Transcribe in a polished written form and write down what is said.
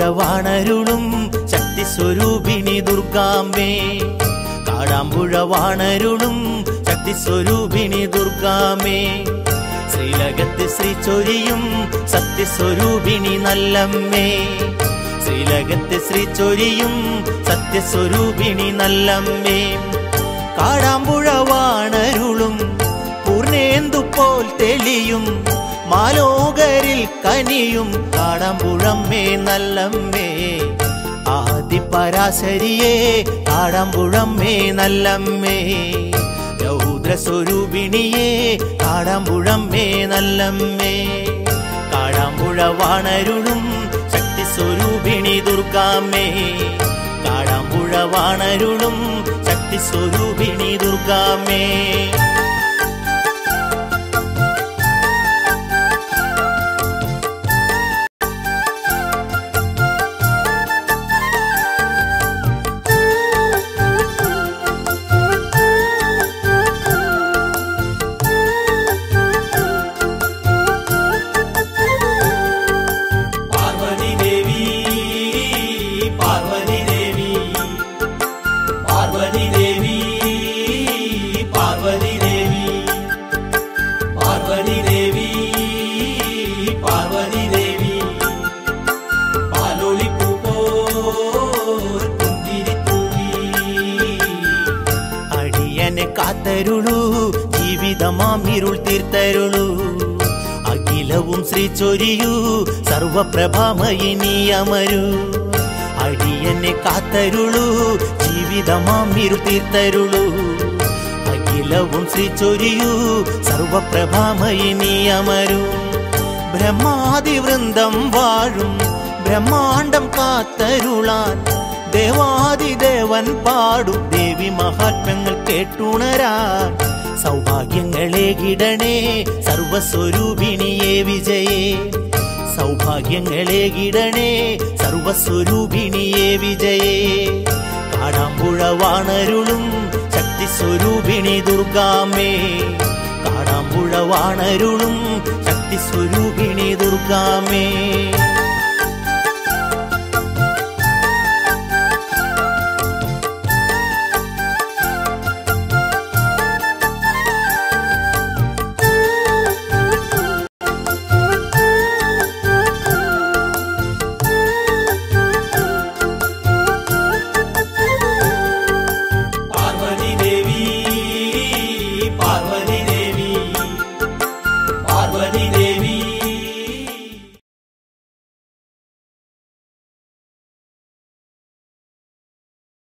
വാണരുളും ശക്തി സ്വരൂപിണി ദുർഗാംബേ കാടാമ്പുഴ വാണരുളും ശക്തി സ്വരൂപിണി ദുർഗാംബേ ശ്രീലകത്ത് ശ്രീ ചൊരിയും സത്യസ്വരൂപിണി നല്ലമ്മേ ശ്രീലകത്ത് ശ്രീ ചൊരിയും സത്യസ്വരൂപിണി നല്ലമ്മേ കാടാമ്പുഴ വാണരുളും പൂർണേന്ദു പോൽ തെളിയും മാലോകരിൽ കനിയും കാടാമ്പുഴമ്മേ നല്ലമ്മേ ആദിപരാശരിയേ കാടാമ്പുഴമ്മേ നല്ലമ്മേ രൗദ്രസ്വരൂപിണിയേ കാടാമ്പുഴമ്മേ നല്ലമ്മേ കാടാമ്പുഴ വാണരുളും ശക്തി സ്വരൂപിണി ദുർഗാമ്മേ കാടാമ്പുഴ വാണരുളും ശക്തി സ്വരൂപിണി ദുർഗാമ്മേ കാത്തരുളൂ ജീവിതമാമിരുൾ തീർത്തരുളൂ അഖിലവും ശ്രീ ചൊരിയൂ സർവപ്രഭാമയി നീ അമരൂ അടിയനെ കാത്തരുളൂ ജീവിതമാമിരുൾ തീർത്തരുളൂ അഖിലവും ശ്രീ ചൊരിയൂ സർവപ്രഭാമയി നീ അമരൂ ബ്രഹ്മാതിവൃന്ദം വാഴും ബ്രഹ്മാണ്ടം കാത്തരുളാൻ ദേവാദിദേവൻ പാടും ദേവി മഹാത്മ്യങ്ങൾ കേട്ടുണരാൻ സൗഭാഗ്യങ്ങളേകിടണേ സർവസ്വരൂപിണിയേ വിജയേ സൗഭാഗ്യങ്ങളേകിടണേ സർവസ്വരൂപിണിയേ വിജയേ കാടാമ്പുഴ വാണരുളും ശക്തി സ്വരൂപിണി ദുർഗാമ്മേ കാടാമ്പുഴ വാണരുളും ശക്തി സ്വരൂപിണി ദുർഗാമ്മേ